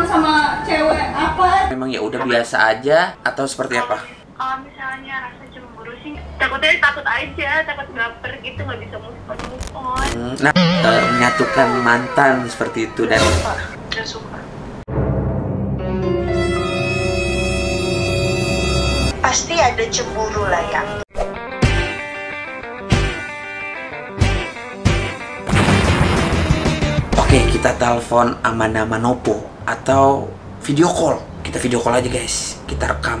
sama cewek apa? Memang ya udah biasa aja atau seperti apa? Kalau misalnya rasa cemburu sih, takutnya takut aja, takut baper gitu, nggak bisa move on. Nah, menyatukan mantan seperti itu dan Gak suka. Pasti ada cemburu lah ya. oke, kita telepon Amanda Manopo atau video call. Kita video call aja guys, kita rekam.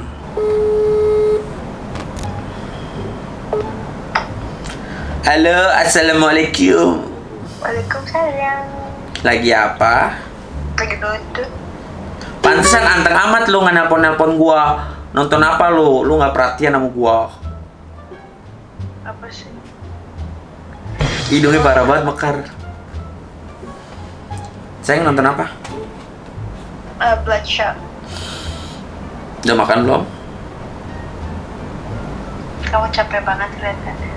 Halo, assalamualaikum. Waalaikumsalam. Lagi apa? Lagi duduk. Pantesan anteng amat lu nggak nelpon gua. Nonton apa lu? Lu nggak perhatian sama gua. Apa sih? Hidungnya parah banget mekar. Sayang, nonton apa? Bloodshot. Udah makan belum? Kamu capek banget kelihatannya.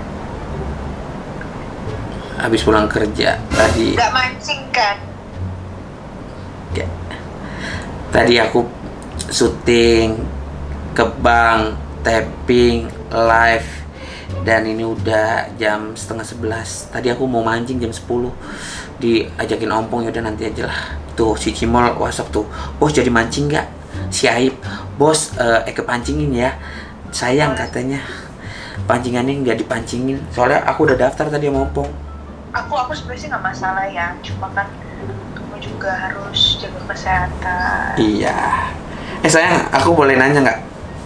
Habis pulang kerja tadi. Gak mancing kan? Ya. Tadi aku syuting ke bank, tapping, live, dan ini udah jam 10:30. Tadi aku mau mancing jam 10, diajakin ompong, yaudah nanti aja lah. Tuh si Cimol WhatsApp tuh, bos jadi mancing nggak? Si Aib, bos kepancingin ya. Sayang katanya pancingannya nggak dipancingin, soalnya aku udah daftar tadi sama ompong. Aku sebenarnya nggak masalah ya, cuma kan kamu juga harus jaga kesehatan. Iya. Sayang, aku boleh nanya nggak?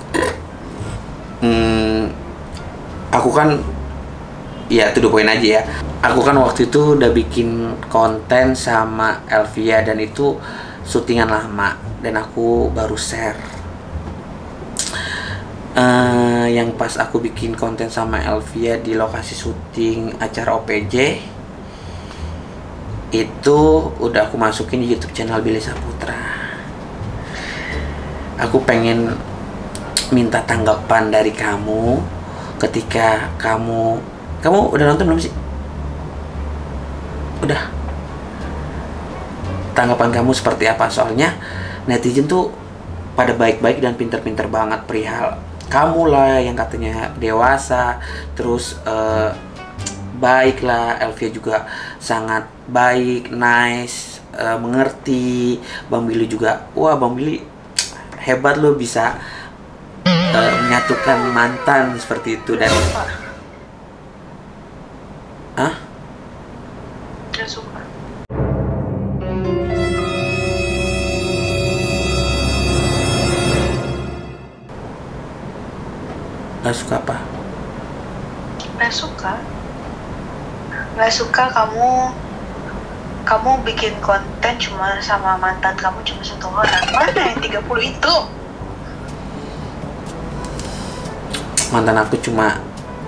Aku kan, ya to the point aja ya. Aku kan waktu itu udah bikin konten sama Elvia dan itu syutingan lama dan aku baru share. Yang pas aku bikin konten sama Elvia di lokasi syuting acara OPJ itu udah aku masukin di YouTube channel Billy Saputra. Aku pengen minta tanggapan dari kamu ketika kamu udah nonton belum sih? Udah. Tanggapan kamu seperti apa? Soalnya netizen tuh pada baik-baik dan pinter-pinter banget perihal kamu lah yang katanya dewasa, terus baik lah. Elvia juga sangat baik, nice, mengerti. Bang Billy juga, wah Bang Billy hebat lo bisa menyatukan mantan seperti itu dan Gak suka. Gak suka apa? Gak suka. Gak suka kamu bikin konten cuma sama mantan kamu cuma satu orang. Mana yang 30 itu? Mantan aku cuma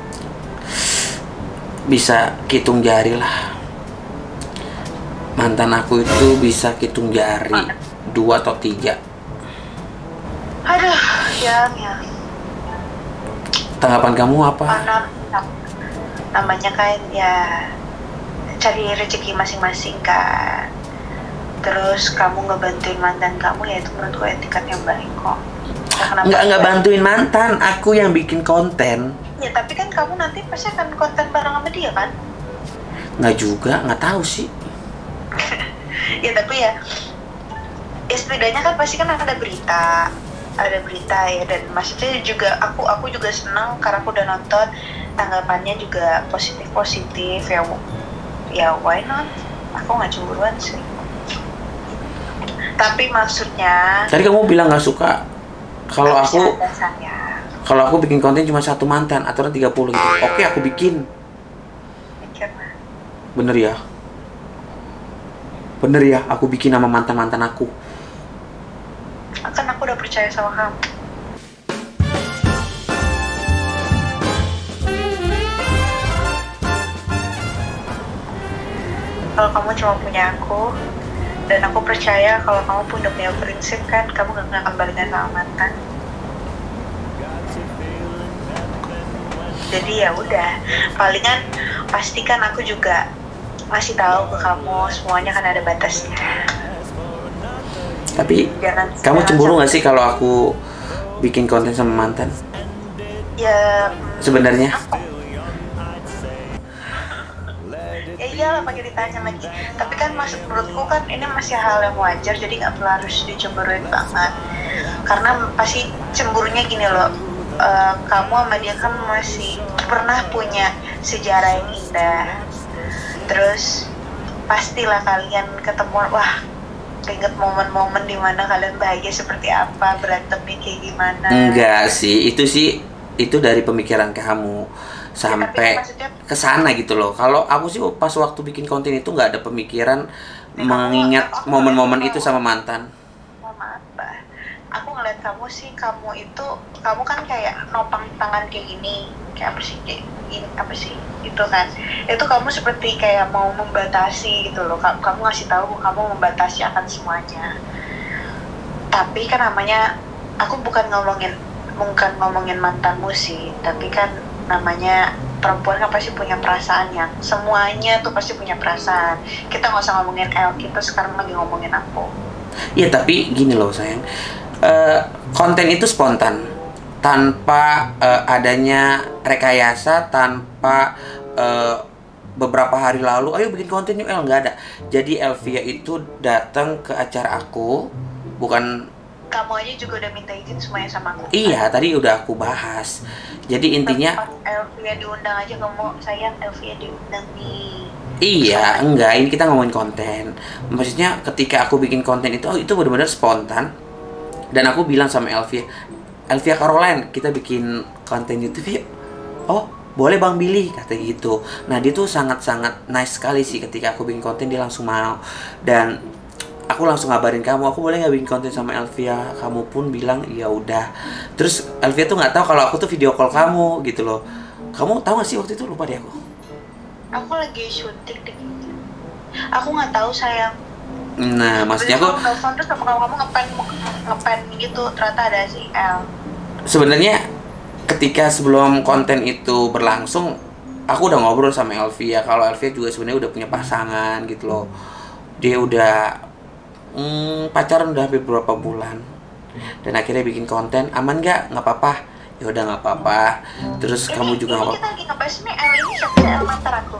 bisa hitung jari lah. Mantan aku itu bisa hitung jari 2 atau 3. Aduh, yang Tanggapan kamu apa? namanya kan ya cari rezeki masing-masing kan. Terus kamu ngebantuin mantan kamu, ya itu menurutku etikat yang baik kok. Nggak bantuin mantan, aku yang bikin konten. Ya tapi kan kamu nanti pasti akan konten bareng sama dia kan? Nggak juga, nggak tahu sih. Ya tapi ya setidaknya kan pasti kan ada berita ya, dan maksudnya juga aku juga senang karena aku udah nonton, tanggapannya juga positif ya why not, aku nggak cemburuan sih. Tapi maksudnya Tadi kamu bilang nggak suka kalau aku bikin konten cuma satu mantan, aturan 30 gitu. Oke, aku bikin. Bener ya, aku bikin sama mantan-mantan aku. Kan aku udah percaya sama kamu. Kalau kamu cuma punya aku, dan aku percaya kalau kamu pun udah punya prinsip kan, kamu gak akan balikan sama mantan. Jadi ya udah, palingan pastikan aku juga ngasih tahu ke kamu semuanya kan ada batasnya. Tapi Jangan kamu cemburu sampai- nggak sih kalau aku bikin konten sama mantan? Ya Sebenarnya ya iyalah pakai ditanya lagi. Tapi kan maksud menurutku kan ini masih hal yang wajar, jadi nggak perlu harus dicemburuin banget. Karena pasti cemburunya gini loh, kamu sama dia kan masih pernah punya sejarah yang indah. Terus pastilah kalian ketemu, wah inget momen-momen dimana kalian bahagia seperti apa, berantemnya kayak gimana. enggak sih, itu dari pemikiran kamu sampai maksudnya- ke sana gitu loh. Kalau aku sih pas waktu bikin konten itu nggak ada pemikiran mengingat momen-momen itu sama mantan. Maaf, Mbak. Aku ngeliat kamu sih, kamu kan kayak nopang tangan kayak gini, kayak apa sih, kayak gini, apa sih, itu kan, itu kamu seperti kayak mau membatasi gitu loh. Kamu ngasih tahu kamu membatasi akan semuanya. Tapi kan namanya, aku bukan ngomongin mantanmu sih, tapi kan namanya perempuan kan pasti punya perasaan, yang semuanya tuh pasti punya perasaan. Kita nggak usah ngomongin kita sekarang lagi ngomongin aku. Iya, tapi gini loh sayang, konten itu spontan tanpa adanya rekayasa, tanpa beberapa hari lalu ayo bikin konten yuk, nggak ada. Jadi Elvia itu datang ke acara aku, bukan. Kamu aja juga udah minta izin semuanya sama aku. Iya, tadi udah aku bahas. Jadi intinya Pas Elvia diundang aja kamu, sayang Elvia diundang nih. iya, enggak, ini kita ngomongin konten. Maksudnya ketika aku bikin konten itu benar-benar spontan. Dan aku bilang sama Elvia Caroline, kita bikin konten YouTube yuk. Oh, boleh Bang Billy, kata gitu. Nah, dia tuh sangat-sangat nice sekali sih ketika aku bikin konten, dia langsung mau. Dan aku langsung ngabarin kamu, aku boleh nggak bikin konten sama Elvia? Kamu pun bilang ya udah. Terus Elvia tuh nggak tahu kalau aku tuh video call kamu gitu loh. Kamu tahu nggak sih waktu itu? Lupa deh aku. Aku lagi syuting deh. Aku nggak tahu sayang. Nah, maksudnya aku telepon terus sama kamu ngepen gitu, ternyata ada si El. sebenarnya ketika sebelum konten itu berlangsung, aku udah ngobrol sama Elvia kalau Elvia juga sebenarnya udah punya pasangan gitu loh. Dia udah pacaran udah hampir beberapa bulan. Dan akhirnya bikin konten, aman nggak? Nggak apa-apa. Ya udah nggak apa-apa. Terus kamu juga nggak Ini apa-apa. kita lagi ngebahas nih, El ini siapa sih? El mantan aku.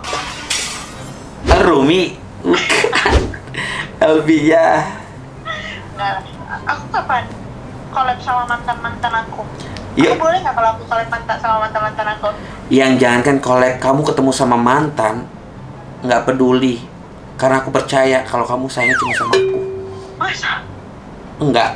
Rumi, bukan. Elvia. Enggak lah. Aku kapan collab sama mantan aku? Yuk. Aku boleh nggak kalau aku collab sama mantan aku? Yang jangankan collab, kamu ketemu sama mantan, nggak peduli. Karena aku percaya kalau kamu sayangnya cuma sama aku. Masa? Enggak.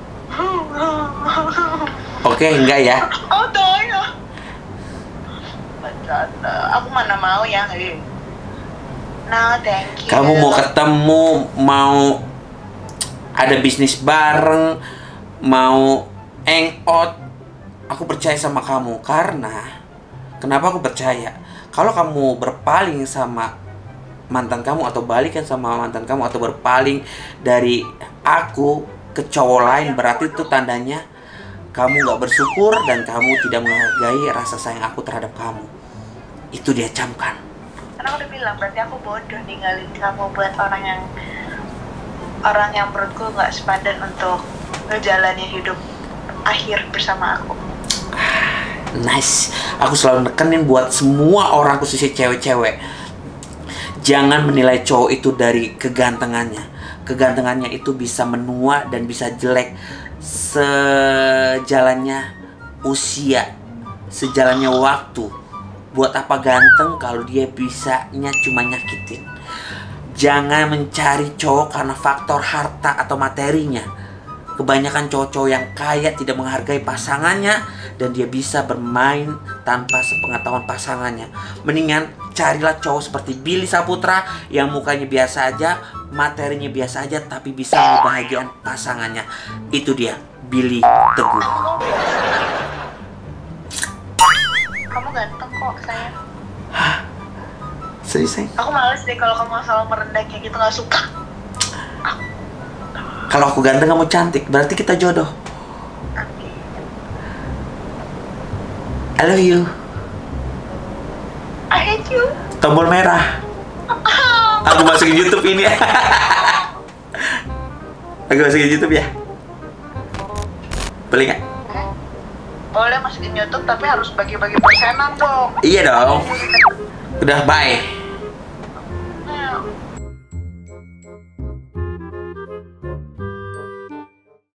Oke, enggak ya. Oh, ya. Bercanda. Aku mana mau ya, No, thank you. Kamu mau ketemu, mau ada bisnis bareng, mau hangout, aku percaya sama kamu. Karena kenapa aku percaya? Kalau kamu berpaling sama mantan kamu, atau balikan sama mantan kamu, atau berpaling dari aku ke cowok lain, berarti itu tandanya kamu gak bersyukur dan kamu tidak menghargai rasa sayang aku terhadap kamu. Itu dia camkan. Karena aku udah bilang, berarti aku bodoh ninggalin kamu buat orang yang menurutku nggak sepadan untuk ngejalanin hidup akhir bersama aku. Nice. Aku selalu nekenin buat semua orang, khususnya cewek-cewek, jangan menilai cowok itu dari kegantengannya. Kegantengannya itu bisa menua dan bisa jelek sejalannya usia, sejalannya waktu. Buat apa ganteng kalau dia bisanya cuma nyakitin? Jangan mencari cowok karena faktor harta atau materinya. Kebanyakan cowok-cowok yang kaya tidak menghargai pasangannya dan dia bisa bermain tanpa sepengetahuan pasangannya. Mendingan carilah cowok seperti Billy Saputra yang mukanya biasa aja, materinya biasa aja, tapi bisa membahagiakan pasangannya. Itu dia, Billy Teguh. Kamu ganteng kok, sayang. Serius, sayang? Aku males deh kalau kamu selalu merendah kayak gitu, nggak suka. Kalau aku ganteng, kamu cantik, berarti kita jodoh. I love you. I hate you. Tombol merah. Aku masukin YouTube ini. Aku masukin YouTube ya? Boleh nggak? Boleh masukin YouTube tapi harus bagi-bagi persenan dong. Iya dong. Udah bye.